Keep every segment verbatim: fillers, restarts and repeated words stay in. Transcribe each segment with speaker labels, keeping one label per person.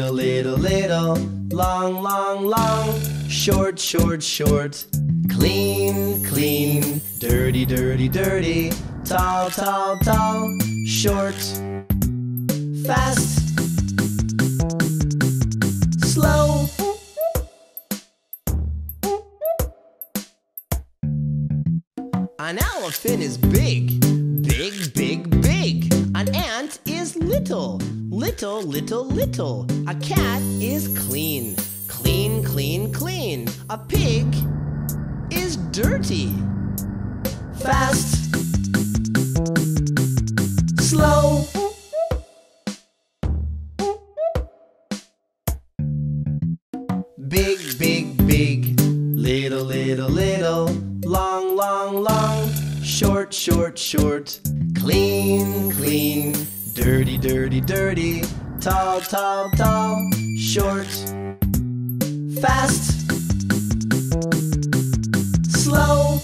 Speaker 1: Little, little, little, long, long, long, short, short, short, clean, clean, dirty, dirty, dirty, tall, tall, tall, short, fast, slow. An elephant is big, big, big, big. An ant is little, little, little, little. A cat is clean, clean, clean, clean. A pig is dirty, fast, slow. Big, big, big, little, little, little, long, long, long, short, short, short, clean, clean, dirty, dirty, dirty, tall, tall, tall, short, fast, slow.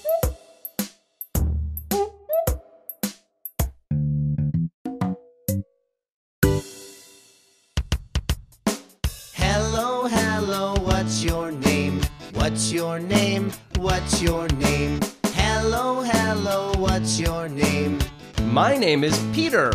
Speaker 1: Hello, hello, what's your name? What's your name? What's your name? Hello, hello, what's your name?
Speaker 2: My name is Peter.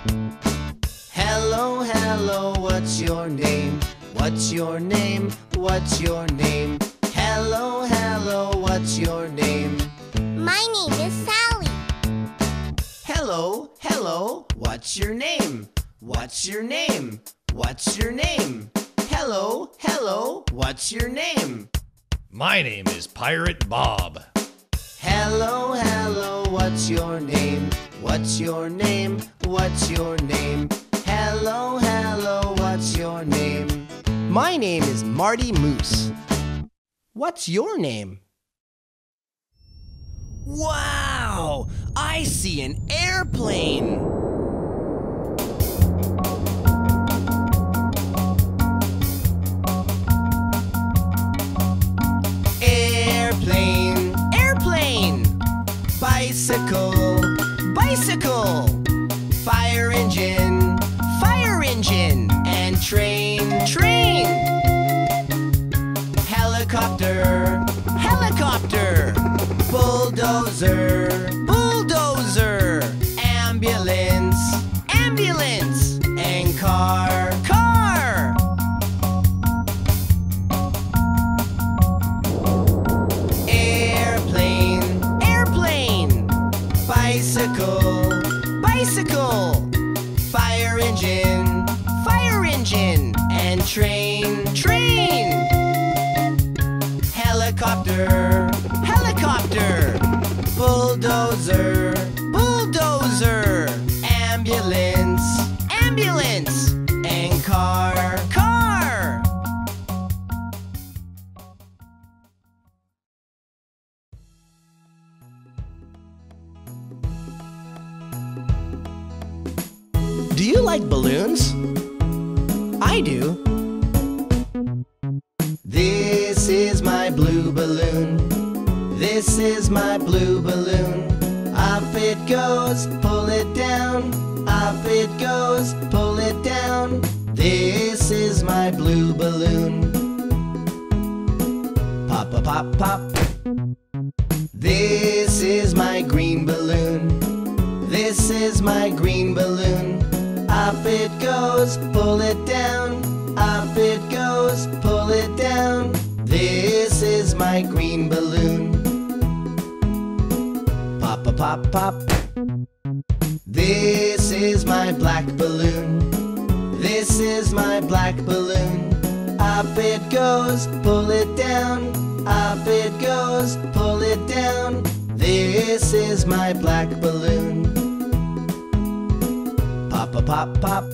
Speaker 1: Hello, hello, what's your name? What's your name? What's your name? Hello, hello, what's your name?
Speaker 3: My name is Sally.
Speaker 1: Hello, hello, what's your name? What's your name? What's your name? Hello, hello, what's your name?
Speaker 4: My name is Pirate Bob.
Speaker 1: Hello, hello, what's your name? What's your name? What's your name? Hello, hello, what's your name? My name is Marty Moose. What's your name? Wow! I see an airplane! Airplane, airplane, bicycle, bicycle, fire engine, fire engine, and train, train, helicopter, helicopter, bulldozer, bulldozer, ambulance, ambulance, and car, car. Bicycle, bicycle, fire engine, fire engine, and train, train, helicopter, helicopter, bulldozer, bulldozer, ambulance, ambulance, and car, car. Do you like balloons? I do. This is my blue balloon. This is my blue balloon. Up it goes, pull it down. Up it goes, pull it down. This is my blue balloon. Pop, pop, pop, pop. This is my green balloon. This is my green balloon. Up it goes, pull it down. Up it goes, pull it down. This is my green balloon. Pop, pop, pop, pop. This is my black balloon. This is my black balloon. Up it goes, pull it down. Up it goes, pull it down. This is my black balloon. Pop, pop, pop, pop.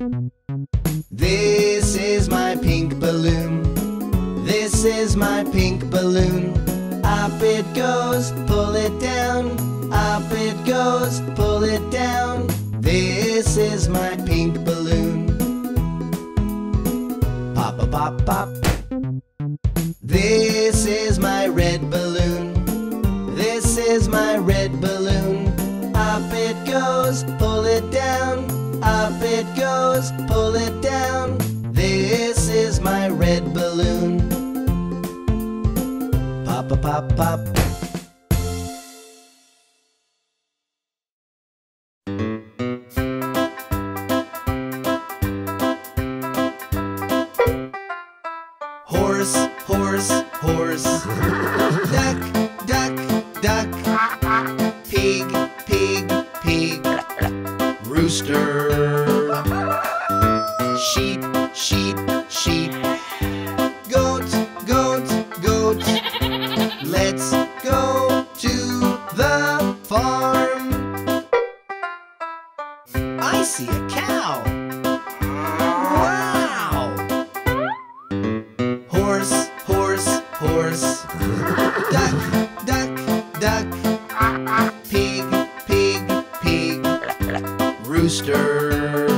Speaker 1: This is my pink balloon. This is my pink balloon. Up it goes, pull it down. Up it goes, pull it down. This is my pink balloon. Pop, pop, pop, pop. This is my red balloon. This is my red balloon. Up it goes, pull it down. Up it goes, pull it down. This my red balloon. Pop, pop, pop, pop. Horse, horse, horse. Duck, duck, duck. Pig, pig, pig. Rooster. Sheep, sheep, sheep. Goat, goat, goat. Let's go to the farm. I see a cow. Wow! Horse, horse, horse. Duck, duck, duck. Pig, pig, pig. Rooster.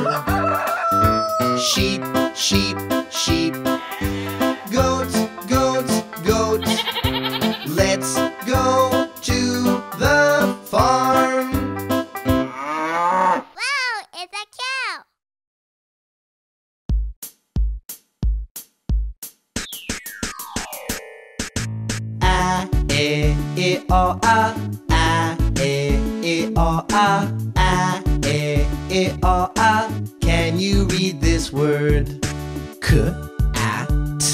Speaker 1: Sheep, sheep, sheep. Goat, goat, goat. Let's go to the farm.
Speaker 3: Wow, it's a cow.
Speaker 1: A, E, I, O, A. A, E, I, O, A. A, E, I, O, A. Can you read this word? K, at.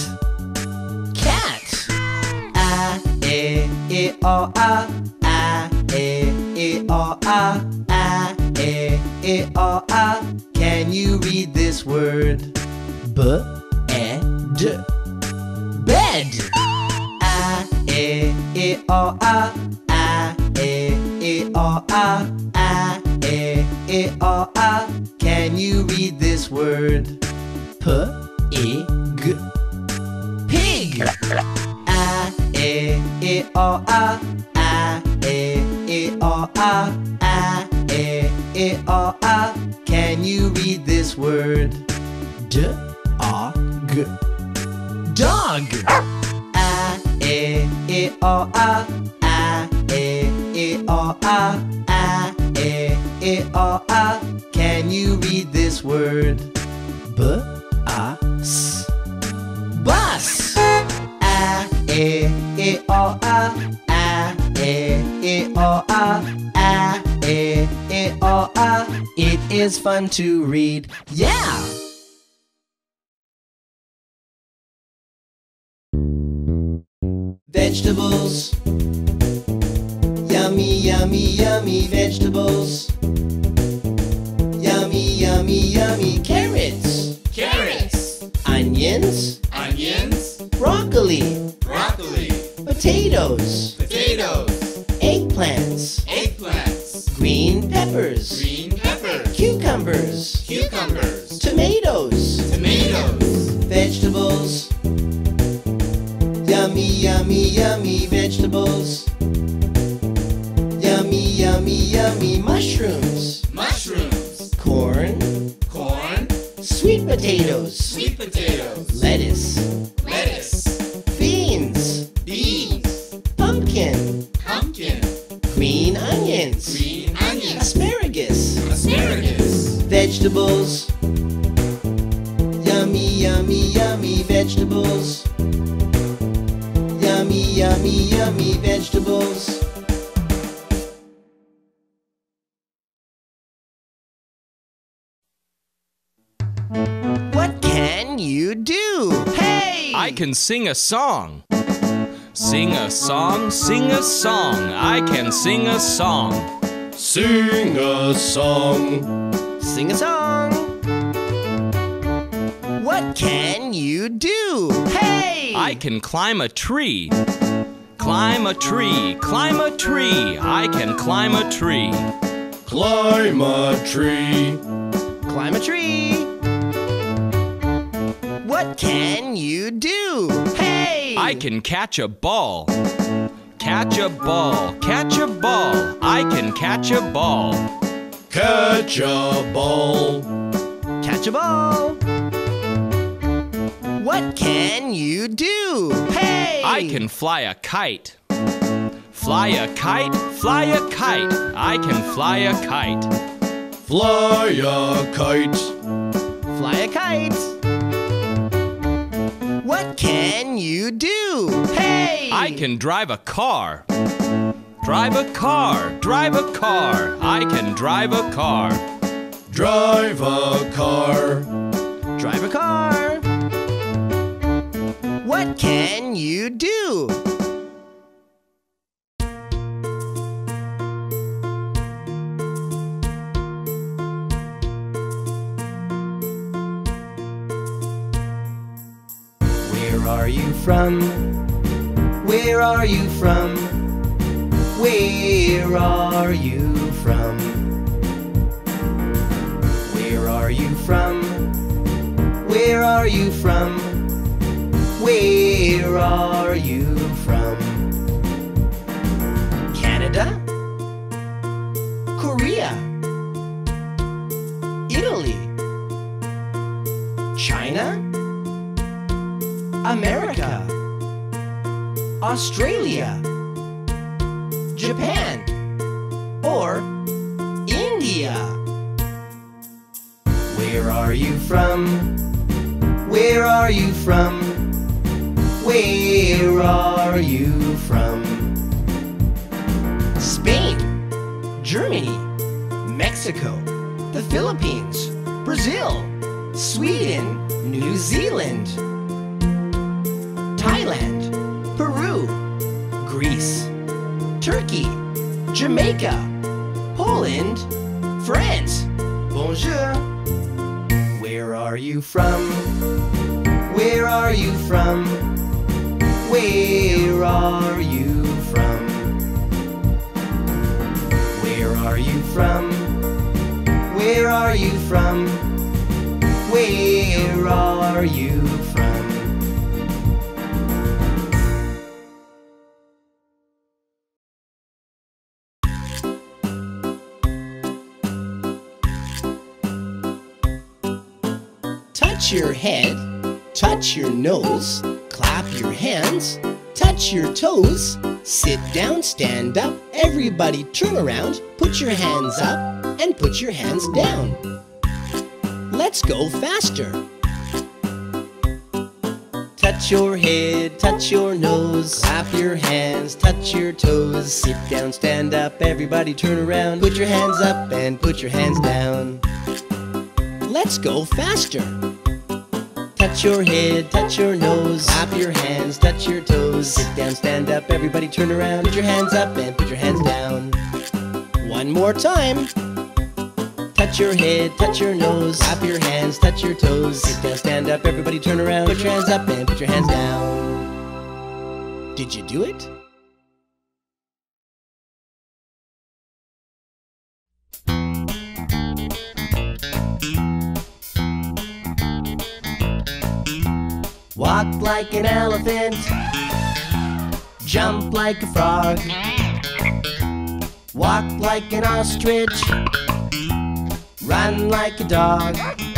Speaker 1: Cat. A, E, I, O, A. A, E, I, O, A. A, E, I, O, A. Can you read this word? B, E, D. Bed. A, E, I, O, A. A, E, I, O, A. A, E, I, O, A. Can you read this word? P, I, G. Pig. A, E, I, O, A. A, E, I, O, A. A, E, I, O, A. Can you read this word? D, O, G. Dog. A, E, I, O, A. A, E, I, O, A. A, E, I, O, A. Can you read this word? B, A, S. Bus. A, E, I, O, A. A, E, I, O, A. A, E, I, O, A. It is fun to read. Yeah! Vegetables. Yummy, yummy, yummy vegetables. Yummy, yummy, yummy carrots.
Speaker 2: Carrots.
Speaker 1: Onions.
Speaker 2: Onions.
Speaker 1: Broccoli.
Speaker 2: Broccoli.
Speaker 1: Potatoes.
Speaker 2: Potatoes.
Speaker 1: Eggplants.
Speaker 2: Eggplants.
Speaker 1: Green peppers.
Speaker 2: Green peppers.
Speaker 1: Cucumbers.
Speaker 2: Cucumbers.
Speaker 1: Tomatoes.
Speaker 2: Tomatoes.
Speaker 1: Vegetables. Yummy, yummy, yummy vegetables. Yummy, yummy, yummy mushrooms.
Speaker 2: Mushrooms.
Speaker 1: Corn.
Speaker 2: Corn.
Speaker 1: Sweet potatoes.
Speaker 2: Sweet potatoes.
Speaker 1: Lettuce.
Speaker 2: Lettuce.
Speaker 1: Beans.
Speaker 2: Beans.
Speaker 1: Pumpkin.
Speaker 2: Pumpkin.
Speaker 1: Green onions.
Speaker 2: Green onions.
Speaker 1: Asparagus.
Speaker 2: Asparagus.
Speaker 1: Vegetables. Yummy, yummy, yummy vegetables. Yummy, yummy, yummy vegetables. What can you do? Hey!
Speaker 2: I can sing a song. Sing a song, sing a song. I can sing a song.
Speaker 4: Sing a song.
Speaker 1: Sing a song. What can you do? Hey!
Speaker 2: I can climb a tree. Climb a tree, climb a tree. I can climb a tree.
Speaker 4: Climb a tree.
Speaker 1: Climb a tree. What can you do? Hey!
Speaker 2: I can catch a ball. Catch a ball, catch a ball. I can catch a ball.
Speaker 4: Catch a ball.
Speaker 1: Catch a ball. What can you do? Hey!
Speaker 2: I can fly a kite. Fly a kite, fly a kite. I can fly a kite.
Speaker 4: Fly a kite.
Speaker 1: Fly a kite. What can you do? Hey!
Speaker 2: I can drive a car. Drive a car, drive a car. I can drive a car.
Speaker 4: Drive a car.
Speaker 1: Drive a car. What can you do? Where are you from? Where are you from? Where are you from? Where are you from? Where are you from? Where are you from? Canada? Korea? Italy? China? America? Australia? Japan? Or India? Where are you from? Where are you from? Where are you from? Spain, Germany, Mexico, the Philippines, Brazil, Sweden, New Zealand, Thailand, Peru, Greece, Turkey, Jamaica, Poland, France. Bonjour. Where are you from? Where are you from? Where are you from? Where are you from? Where are you from? Where are you from? Touch your head, touch your nose, clap your hands, touch your toes, sit down, stand up, everybody turn around, put your hands up and put your hands down. Let's go faster. Touch your head, touch your nose, clap your hands, touch your toes, sit down, stand up, everybody turn around, put your hands up and put your hands down. Let's go faster. Touch your head, touch your nose, clap your hands, touch your toes, sit down, stand up, everybody turn around, put your hands up and put your hands down. One more time. Touch your head, touch your nose, clap your hands, touch your toes, sit down, stand up, everybody turn around, put your hands up and put your hands down. Did you do it? Walk like an elephant, jump like a frog, walk like an ostrich, run like a dog.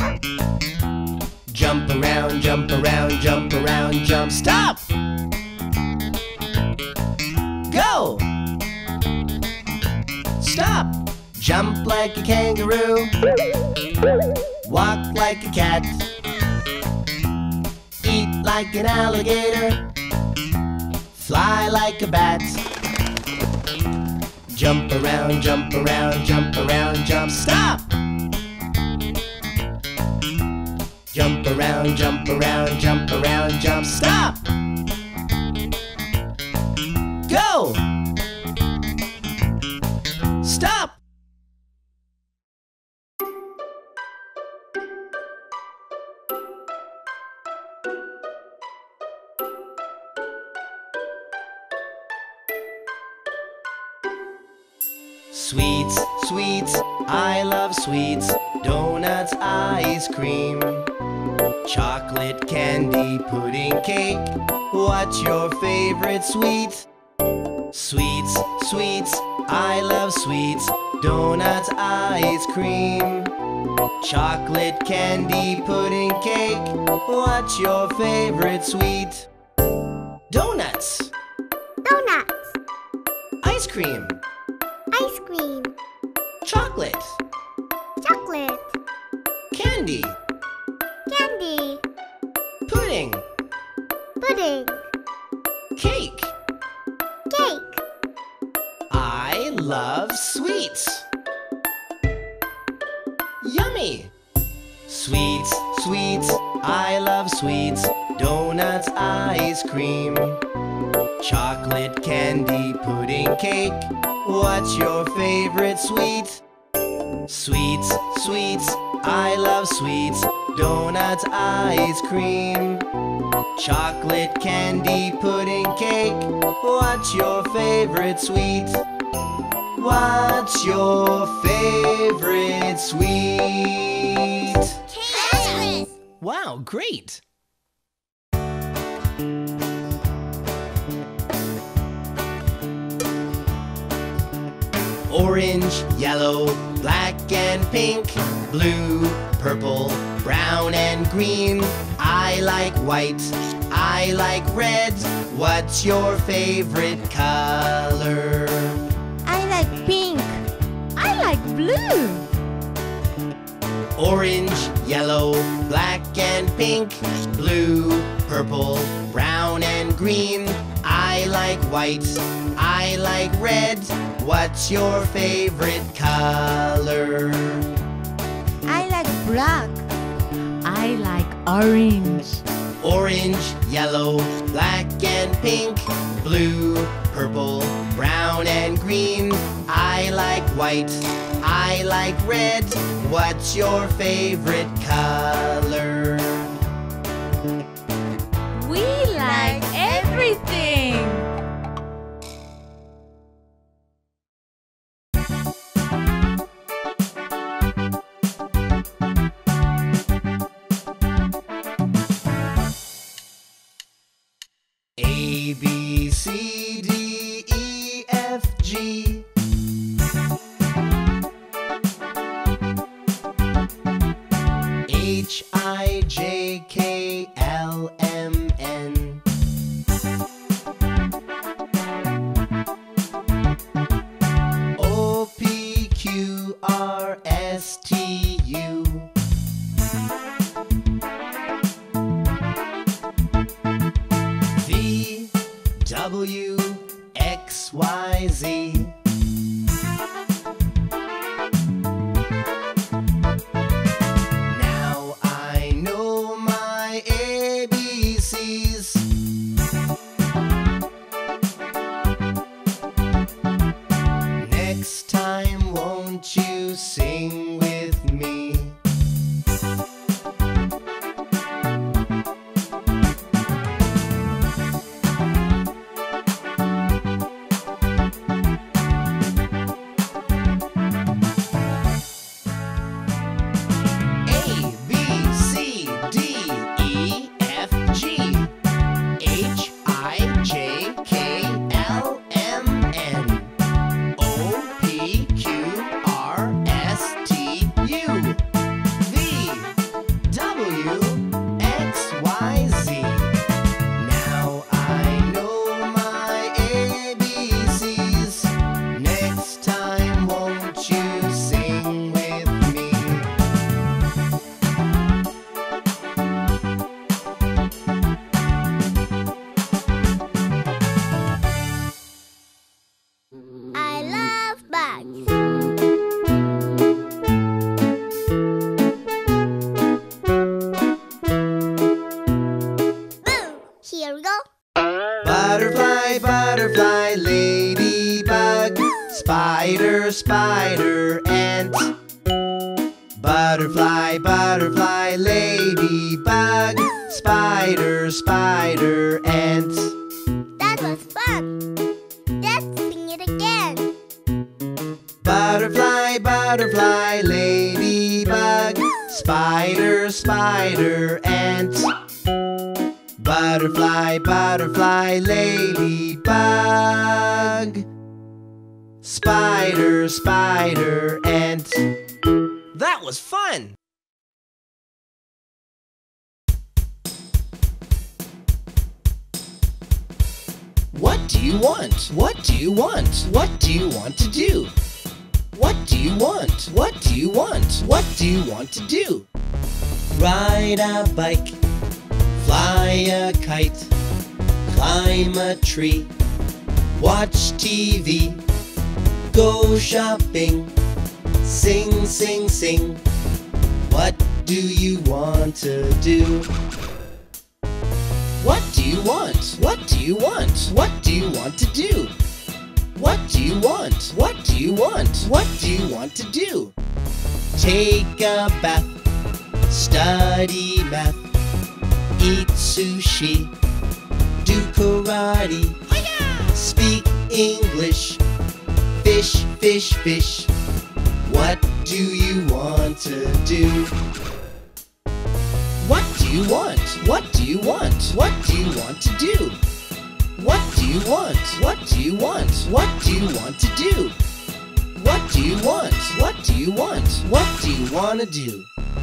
Speaker 1: Jump around, jump around, jump around, jump. Stop! Go! Stop! Jump like a kangaroo, walk like a cat, eat like an alligator, fly like a bat. Jump around, jump around, jump around, jump. Stop! Jump around, jump around, jump around, jump. Stop! Go! Stop! Sweets, sweets, I love sweets. Donuts, ice cream, chocolate, candy, pudding, cake. What's your favorite sweet? Sweets, sweets, I love sweets. Donuts, ice cream, chocolate, candy, pudding, cake. What's your favorite sweet? Donuts.
Speaker 3: Donuts.
Speaker 1: Ice cream.
Speaker 3: Ice cream.
Speaker 1: Chocolate.
Speaker 3: Chocolate.
Speaker 1: Candy.
Speaker 3: Candy.
Speaker 1: Pudding. love sweets. Yummy! Sweets, sweets, I love sweets. Donuts, ice cream, chocolate, candy, pudding, cake. What's your favorite sweet? Sweets, sweets, I love sweets. Donuts, ice cream, chocolate, candy, pudding, cake. What's your favorite sweet? What's your favorite sweet?
Speaker 3: Tetris.
Speaker 1: Wow, great! Orange, yellow, black and pink, blue, purple, brown and green. I like white, I like red. What's your favorite color?
Speaker 5: I like pink. I like blue.
Speaker 1: Orange, yellow, black and pink, blue, purple, brown and green. I like white, I like red. What's your favorite color?
Speaker 5: I like black. I like orange.
Speaker 1: Orange, yellow, black and pink, blue, purple, brown and green. I like white, I like red. What's your favorite color?
Speaker 5: We like everything.
Speaker 1: A, B, C, D, E, F, G. H, I, J, K, L, M, N. O, P, Q, R, S, T, U. V, W, X, Y, Z. Now I know my A B Cs. Next time, won't you sing with me?
Speaker 3: I love bugs. Boo! Here we go.
Speaker 1: Butterfly, butterfly, ladybug, spider, spider, ant. Butterfly, butterfly, ladybug, spider, spider, ant.
Speaker 3: That was fun. Let's sing it again.
Speaker 1: Butterfly, butterfly, ladybug, spider, spider, ant. Butterfly, butterfly, ladybug, spider, spider, ant. That was fun! What do you want? What do you want? What do you want to do? What do you want? What do you want? What do you want to do? Ride a bike, fly a kite, climb a tree, watch T V, go shopping. Sing, sing, sing. What do you want to do? What do you want? What do you want? What do you want to do? What do you want? What do you want? What do you want to do? Take a bath, study math, eat sushi, do karate, speak English, fish, fish, fish. What do you want to do? What do you want? What do you want? What do you want to do? What do you want? What do you want? What do you want to do? What do you want? What do you want? What do you want to do?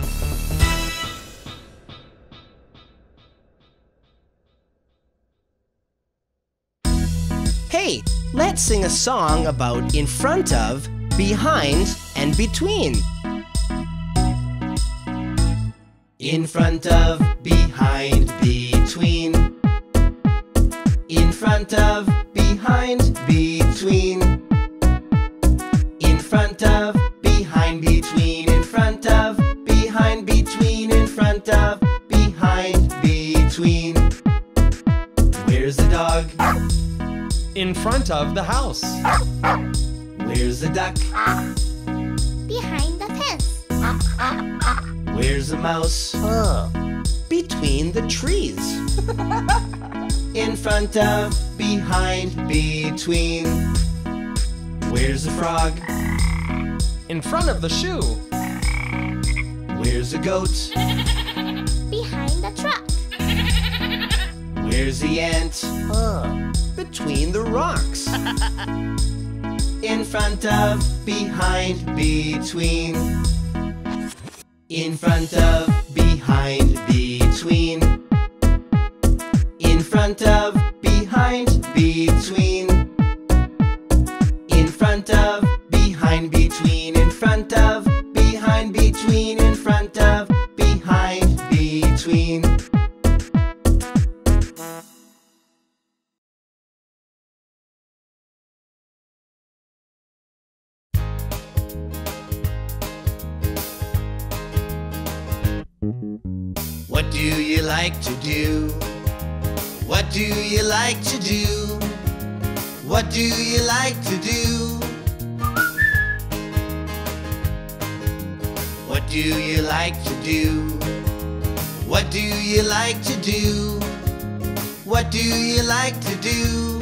Speaker 1: Hey, let's sing a song about in front of, behind, and between. In front of, behind, between. In front of, behind, between. In front of, behind, between. In front of, behind, between. In front of, behind, between. Where's the dog?
Speaker 2: In front of the house.
Speaker 1: Where's the duck?
Speaker 3: Behind the fence.
Speaker 1: Where's the mouse? Uh, between the trees. In front of, behind, between. Where's the frog?
Speaker 2: In front of the shoe.
Speaker 1: Where's the goat?
Speaker 3: Behind the truck.
Speaker 1: Where's the ant? Uh, between the rocks. In front of, behind, between. In front of, behind, between. In front of, behind, between. In front of, behind, between. In front of, behind, between. In front of, behind, between. What do you like to do? What do you like to do? What do you like to do? What do you like to do? What do you like to do? What do you like to do?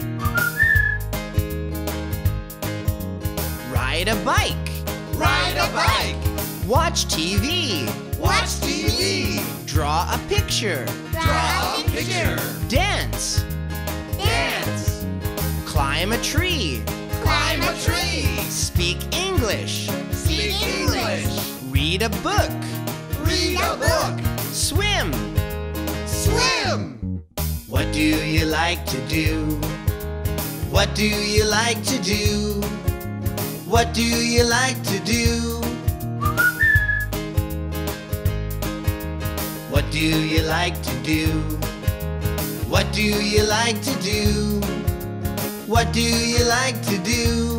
Speaker 1: Ride a bike.
Speaker 4: Ride a bike.
Speaker 1: Watch T V.
Speaker 4: Watch T V.
Speaker 1: Draw a picture.
Speaker 4: Draw a picture.
Speaker 1: Dance.
Speaker 4: Dance.
Speaker 1: Climb a tree.
Speaker 4: Climb a tree.
Speaker 1: Speak English.
Speaker 4: Speak English.
Speaker 1: Read a book.
Speaker 4: Read a book.
Speaker 1: Swim.
Speaker 4: Swim.
Speaker 1: What do you like to do? What do you like to do? What do you like to do? What do you like to do? What do you like to do? What do you like to do?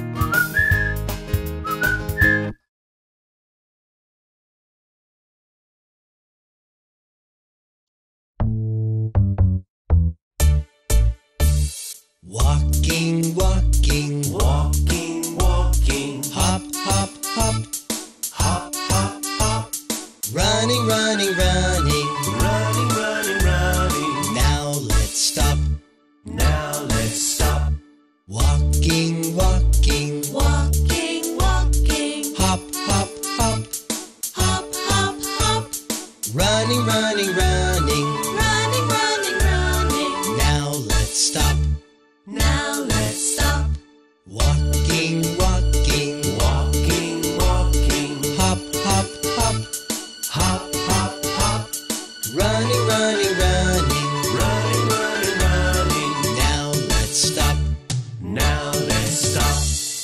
Speaker 1: Walking, walking, walking, walking. Hop, hop, hop. Hop, hop, hop. Running, running, running. Running, running, running. Now let's stop. Now let's stop. Walking, walking. Walking, walking. Hop, hop, hop. Hop, hop, hop. Running, running, running. Running, running, running. Now let's stop. Now let's stop. Walking, walking. Walking, walking. Hop, hop, hop. Hop, hop, hop. Running, running, running. Running, running, running. Now let's stop. Now let's stop.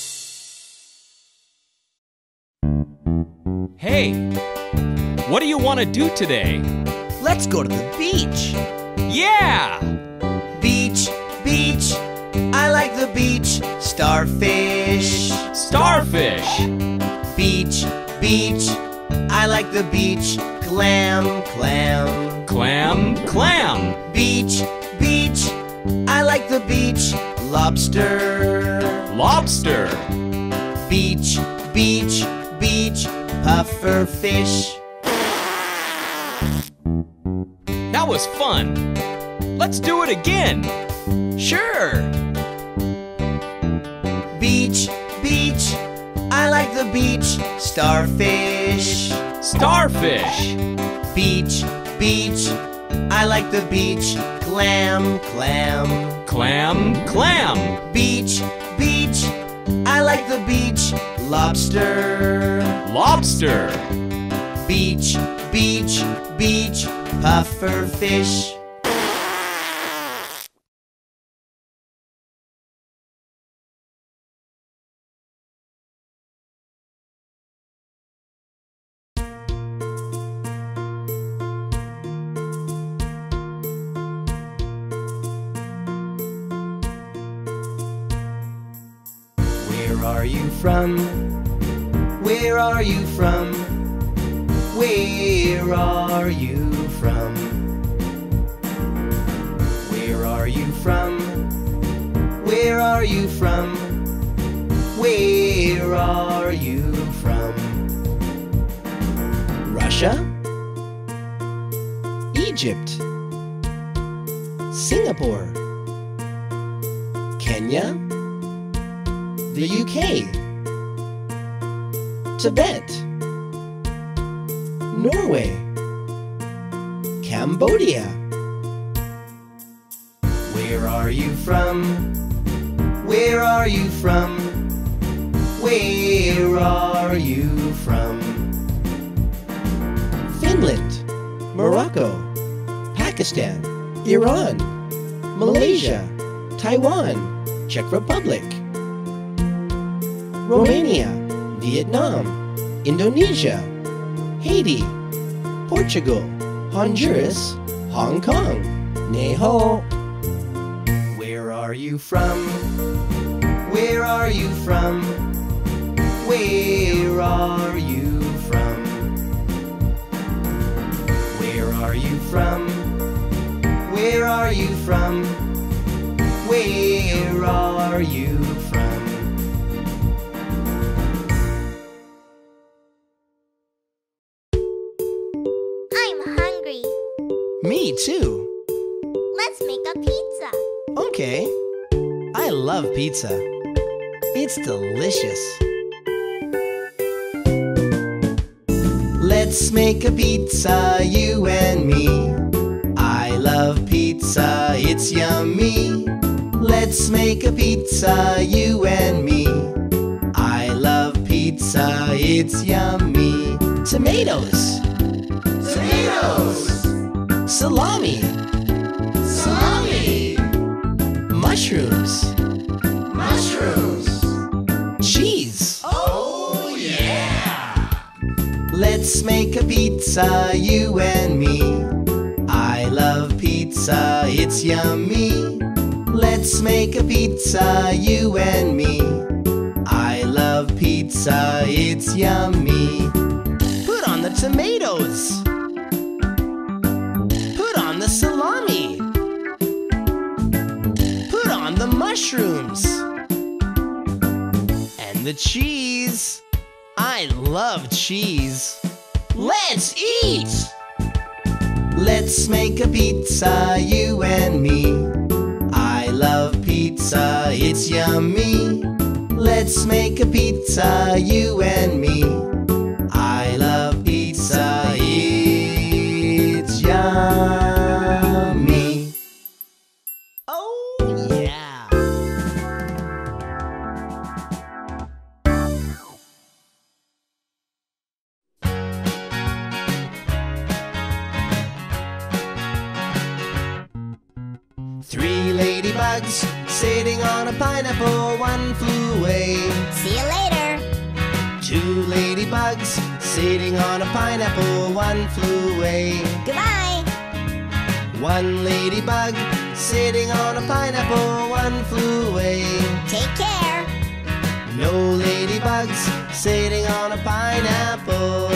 Speaker 2: Hey, what do you want to do today?
Speaker 1: Let's go to the beach.
Speaker 2: Yeah!
Speaker 1: Beach, beach. I like the beach, starfish.
Speaker 2: Starfish.
Speaker 1: Beach, beach, I like the beach. Clam, clam.
Speaker 2: Clam, clam.
Speaker 1: Beach, beach, I like the beach. Lobster.
Speaker 2: Lobster.
Speaker 1: Beach, beach, beach, puffer fish.
Speaker 2: That was fun. Let's do it again.
Speaker 1: Sure. Beach, beach, I like the beach. Starfish.
Speaker 2: Starfish.
Speaker 1: Beach, beach, I like the beach. Clam, clam.
Speaker 2: Clam, clam.
Speaker 1: Beach, beach, I like the beach. Lobster.
Speaker 2: Lobster.
Speaker 1: Beach, beach, beach, puffer fish. Where are you from? Where are you from? Where are you from? Where are you from? Where are you from? Where are you from? Russia? Egypt? Singapore? Kenya? The U K? Tibet? Norway? Cambodia? Where are you from? Where are you from? Where are you from? Finland? Morocco? Pakistan? Iran? Malaysia? Taiwan? Czech Republic? Romania? Vietnam? Indonesia? Haiti, Portugal, Honduras, Hong Kong, Neho. Where are you from? Where are you from? Where are you from? Where are you from? Where are you from? Where are you from? Me too.
Speaker 3: Let's make a pizza.
Speaker 1: Okay. I love pizza. It's delicious. Let's make a pizza, you and me. I love pizza, it's yummy. Let's make a pizza, you and me. I love pizza, it's yummy. Tomatoes.
Speaker 4: Tomatoes.
Speaker 1: Salami.
Speaker 4: Salami.
Speaker 1: Mushrooms.
Speaker 4: Mushrooms.
Speaker 1: Cheese.
Speaker 4: Oh yeah!
Speaker 1: Let's make a pizza, you and me. I love pizza, it's yummy. Let's make a pizza, you and me. I love pizza, it's yummy. Put on the tomatoes. Put on the salami. Put on the mushrooms. And the cheese. I love cheese. Let's eat! Let's make a pizza, you and me. I love pizza, it's yummy. Let's make a pizza, you and me. I love pizza, it's yummy. Oh yeah! Three ladybugs sitting on a pineapple, one flew away.
Speaker 3: See you later.
Speaker 1: Two ladybugs sitting on a pineapple, one flew away.
Speaker 3: Goodbye.
Speaker 1: One ladybug sitting on a pineapple, one flew away.
Speaker 3: Take care.
Speaker 1: No ladybugs sitting on a pineapple.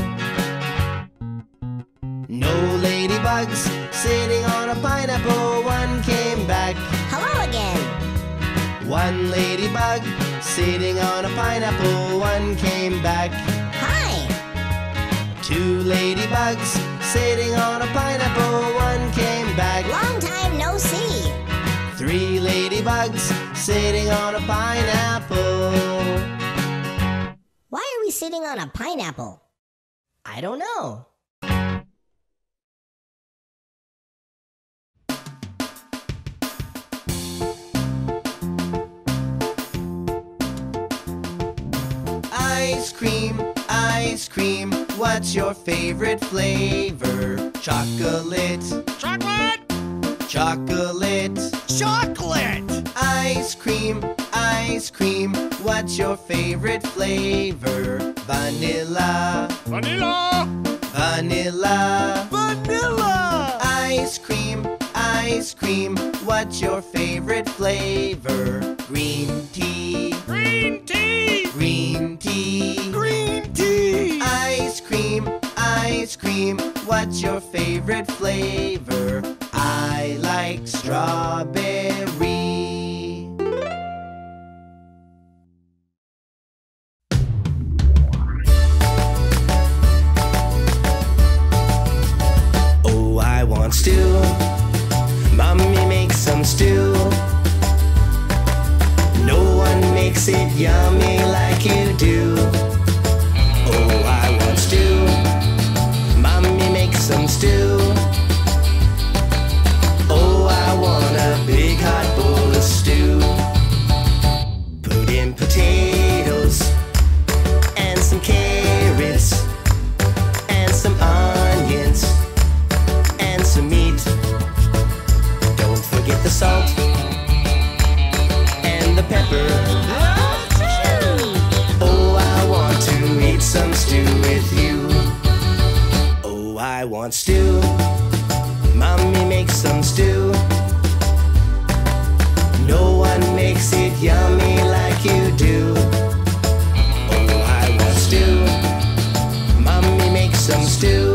Speaker 1: No ladybugs sitting on a pineapple, one came back.
Speaker 3: Hello again.
Speaker 1: One ladybug sitting on a pineapple, one came back.
Speaker 3: Hi.
Speaker 1: Two ladybugs sitting on a pineapple, one came back.
Speaker 3: Long time no see.
Speaker 1: Three ladybugs sitting on a pineapple.
Speaker 3: Why are we sitting on a pineapple?
Speaker 1: I don't know. Ice cream, ice cream, what's your favorite flavor? Chocolate,
Speaker 2: Chocolate!
Speaker 1: chocolate.
Speaker 2: Chocolate!
Speaker 1: Ice cream, ice cream, what's your favorite flavor? Vanilla,
Speaker 2: Vanilla!
Speaker 1: vanilla.
Speaker 2: Vanilla!
Speaker 1: Ice cream, ice cream, what's your favorite flavor? Green tea,
Speaker 2: Green tea!
Speaker 1: green tea.
Speaker 2: Green tea!
Speaker 1: Ice cream, ice cream, what's your favorite flavor? I like strawberry. Oh, I want stew. Mommy makes some stew. No one makes it yummy like you do. Oh, I want stew. Mommy makes some stew. Oh, I want a big hot bowl of stew. Put in potatoes and some carrots and some onions and some meat. Don't forget the salt and the pepper. Oh, I want to eat some stew with you. Oh, I want stew. Mommy makes some stew. No one makes it yummy like you do. Oh, I want stew. Mommy makes some stew.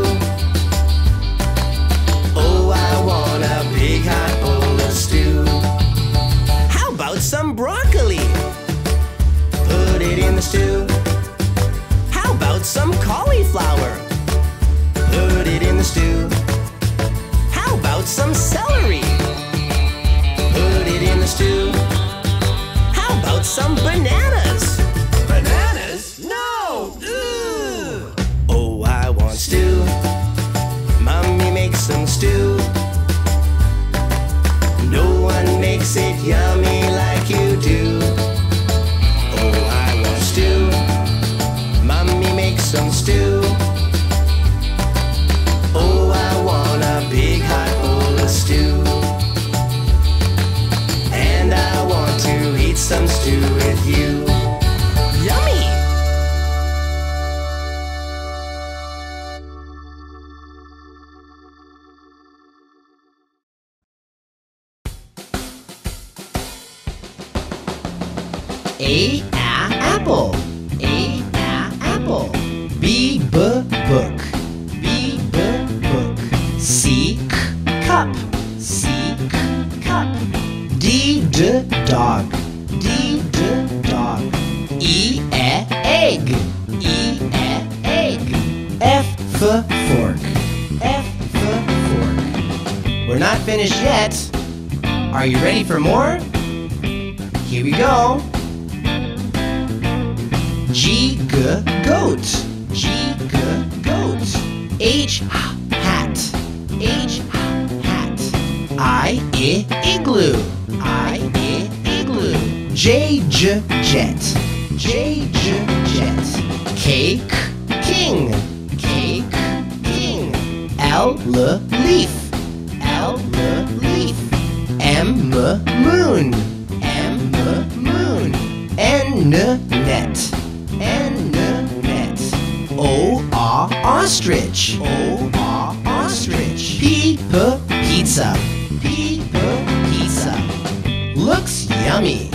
Speaker 1: Oh, I want a big hot bowl of stew. How about some broccoli? Put it in the stew. How about some cauliflower? Put it in the stew. How about some celery? Put it in the stew. How about some bananas? Bananas? No! Ugh. Oh, I want stew. Mommy makes some stew. No one makes it yummy like you do. Oh, I want stew. Mommy makes some stew. Oh, I want a big hot bowl of stew. And I want to eat some stew with you. Yummy! A, a, apple. A, a, apple. B, b, book. B, b, book. C, c, cup. C, c, cup. D, d, dog. D, d, dog. E, e, egg. E, e, egg. F, f, fork. F, f, fork. We're not finished yet. Are you ready for more? Here we go. G, g, goat. G, g, goat. H, hat. H, hat. I, I, igloo. I, I, igloo. J, j, jet. J, j, jet. K, k, king. K, k, king. L, l, leaf. L, l, leaf. M, m, moon. M, m, moon. N, net. N, net. O, ah, ostrich. O, ah, ostrich. P, p, pizza. P, p, looks yummy.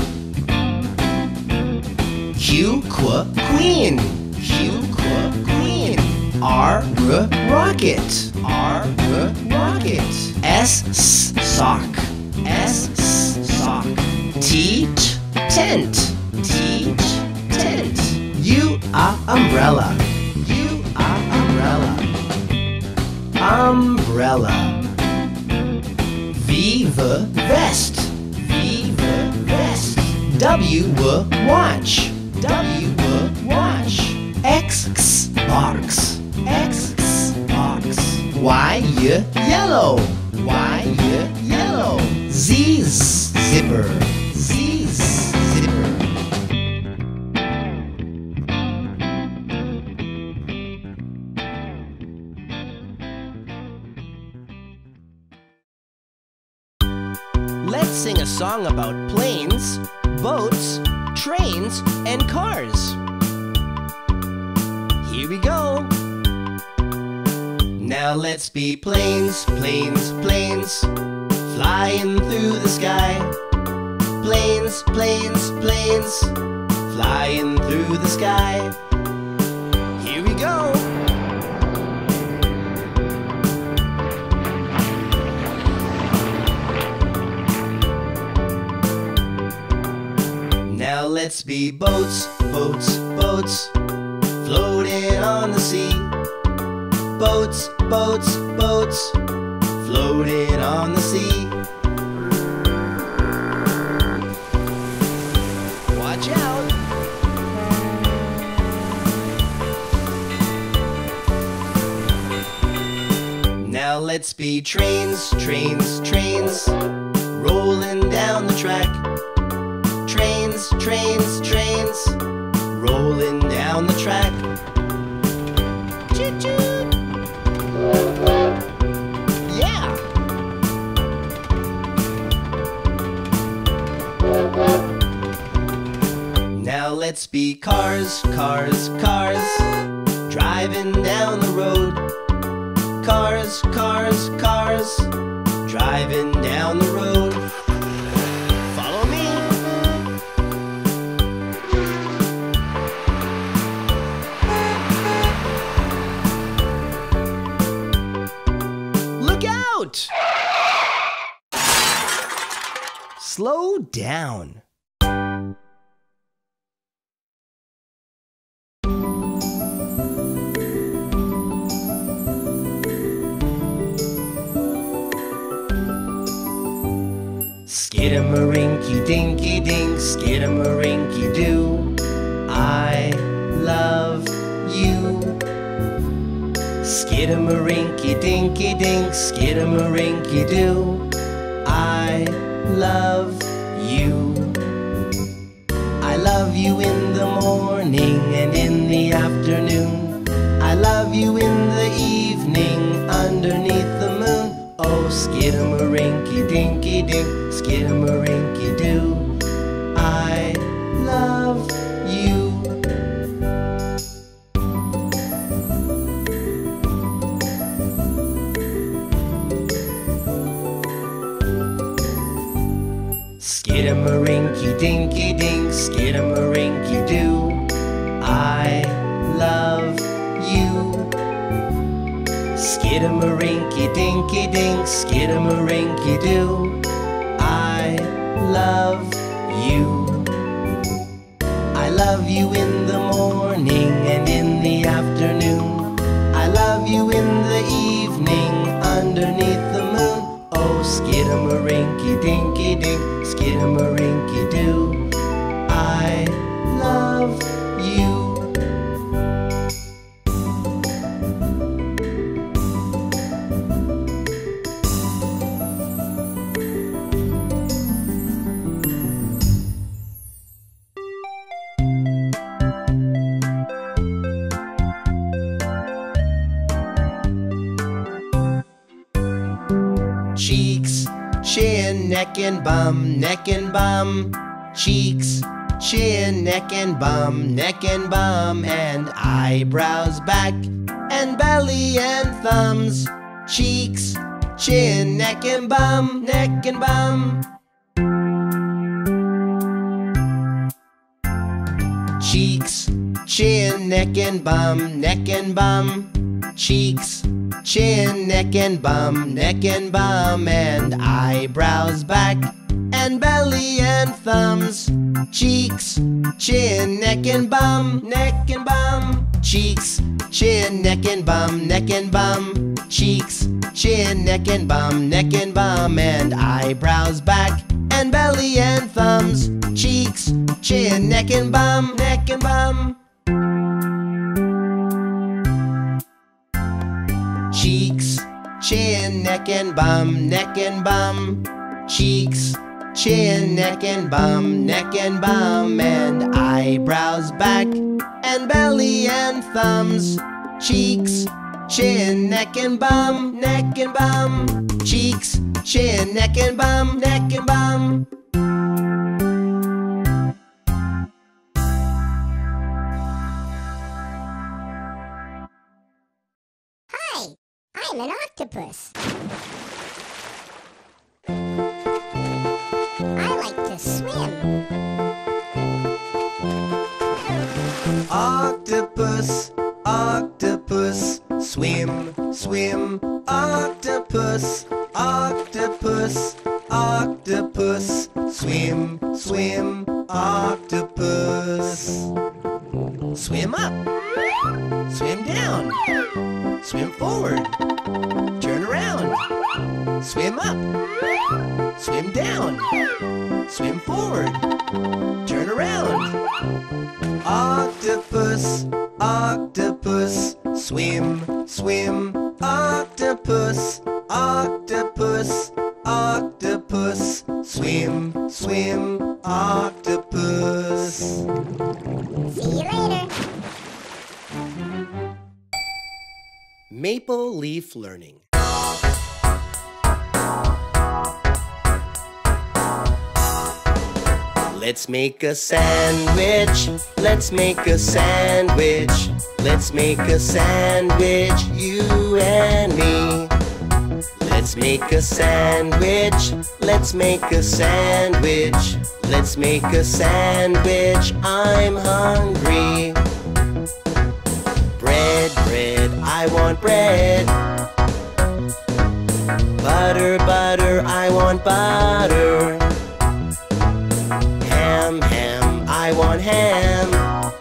Speaker 1: Q, qu, queen. Q, qu, queen. R, r, rocket. R, r, rocket. S, s, sock. S, s, sock. T, t, tent. T, t, tent. U, a, umbrella. U, a, umbrella. Umbrella. V, v, vest. V, v, vest. W, w, watch. W, w, watch. X, x, box. X, x, box. Y, y, yellow. Y, y, yellow. Z, z, zipper. Z, z, zipper. Let's sing a song about planes, boats, trains, and cars. Here we go. Now let's be planes, planes, planes, flying through the sky. Planes, planes, planes, flying through the sky. Here we go. Now let's be boats, boats, boats, floating on the sea. Boats, boats, boats, floating on the sea. Watch out! Now let's be trains, trains, trains, rolling down the track. Trains, trains, trains, rolling down the track. Choo-choo! Yeah! Now let's be cars, cars, cars, driving down the road. Cars, cars, cars, driving down the road. Follow me. Look out! Slow down. Skidamarinky dinky dink, skidamarinky doo. I love you. Skidamarinky dinky dink, skidamarinky doo. I love you. I love you in the morning and in the afternoon. I love you in the evening underneath the moon. Oh, skidamarinky dinky dink, skidamarinky doo. I love you. Skidamarinky dinky dink, skidamarinky doo. I love you. Skidamarinky dinky dink, skidamarinky doo. I love you. I love you in the morning and in the afternoon. I love you in the evening underneath the moon. Oh, skidamarinky dinky dink, skidamarinky doo. I love you. Cheeks, chin, neck and bum, neck and bum. Cheeks, chin, neck and bum, neck and bum. And eyebrows back and belly and thumbs. Cheeks, chin, neck and bum, neck and bum. cheeks, chin, neck and bum, neck and bum. Cheeks, chin, neck and bum, neck and bum, and eyebrows back, and belly and thumbs. Cheeks, chin, neck and bum, neck and bum. Cheeks, chin, neck and bum, neck and bum. Cheeks, chin, neck and bum, neck and bum, and eyebrows back, and belly and thumbs. Cheeks, chin, neck and bum, neck and bum. Cheeks, chin, neck and bum, neck and bum. Cheeks, chin, neck and bum, neck and bum, and eyebrows back, and belly and thumbs. Cheeks, chin, neck and bum, neck and bum. Cheeks, chin, neck and bum, neck and bum.
Speaker 3: Hi, I'm an octopus. I like to swim.
Speaker 1: Octopus, octopus, swim, swim. Octopus, octopus, octopus, swim, swim. Octopus. Swim up, swim down, swim forward, turn around. Swim up, swim down, swim forward, turn around. Octopus, octopus, swim, swim. Octopus, octopus, octopus, swim, swim. Octopus.
Speaker 3: See you later.
Speaker 1: Maple Leaf Learning. Let's make a sandwich. Let's make a sandwich. Let's make a sandwich, you and me. Let's make a sandwich. Let's make a sandwich. Let's make a sandwich. I'm hungry. Bread, bread, I want bread. Butter, butter, I want butter. Ham, ham, I want ham.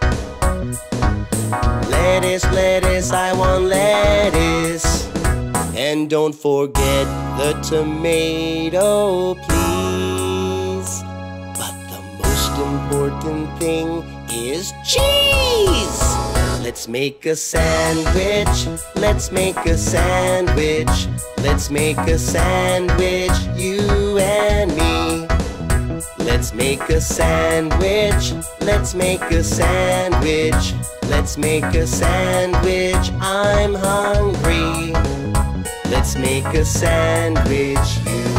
Speaker 1: Lettuce, lettuce, I want lettuce. And don't forget the tomato, please. But the most important thing is cheese. Let's make a sandwich. Let's make a sandwich. Let's make a sandwich, you and me. Let's make a sandwich. Let's make a sandwich. Let's make a sandwich. I'm hungry. Let's make a sandwich, you